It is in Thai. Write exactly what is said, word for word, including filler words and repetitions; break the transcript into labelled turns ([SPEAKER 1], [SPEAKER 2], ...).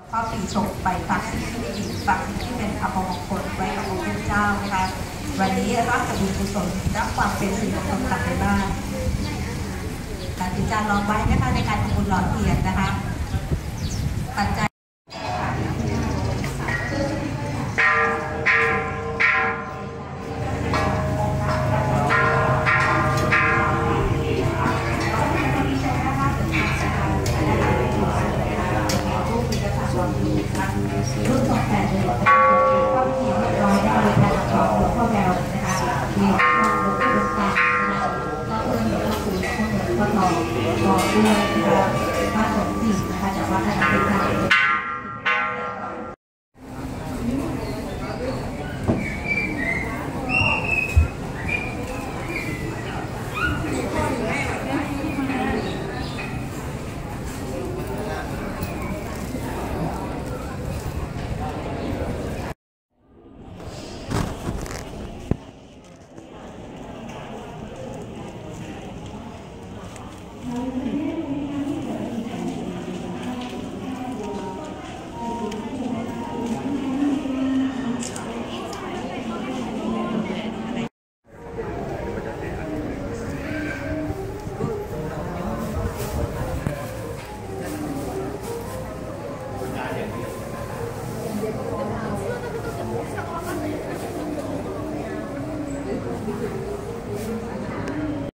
[SPEAKER 1] ก็ปีชงไปฝักที่ไม่ดีฝักที่เป็นอภมงคลไว้กับพระพุทธเจ้านะคะวันนี้รับบุญกุศลรับความเป็นสิริมงคลกลับไปบ้านการพิจารณาลองไว้นะคะในการทำบุญหล่อเทียนนะคะปัจจัยรุ่นสองแปดเลยนะคะก็มีเรียบร้อยได้เลยการขอหลวงพ่อแววนะคะมีข้อหลวงพ่อบุญตานะคะก็เพื่อนหลวงพ่อปู่หลวงพ่อทองบอกด้วยนะคะพระสงฆ์สี่นะคะจากวัดระดับพิจารณาThank you.